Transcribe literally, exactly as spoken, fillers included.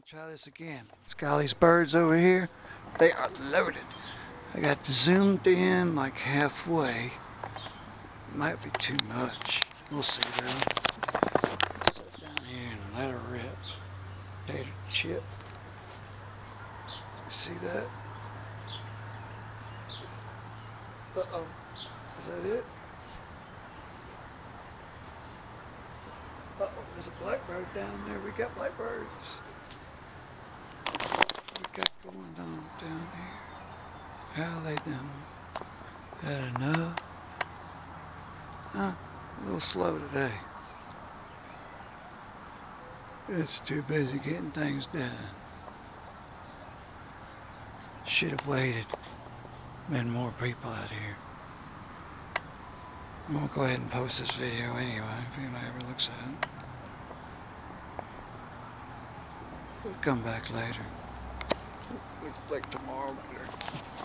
Try this again. It's got all these birds over here. They are loaded. I got zoomed in like halfway. Might be too much. We'll see though. Sit down here and let her rip. Potato chip. See that? Uh-oh. Is that it? Uh-oh, there's a blackbird down there. We got blackbirds. We got going on down here. How they doing? Had enough? Huh? A little slow today. It's too busy getting things done. Should have waited. Been more people out here. I'm gonna go ahead and post this video anyway, if anybody ever looks at it. We'll come back later. Looks like tomorrow later.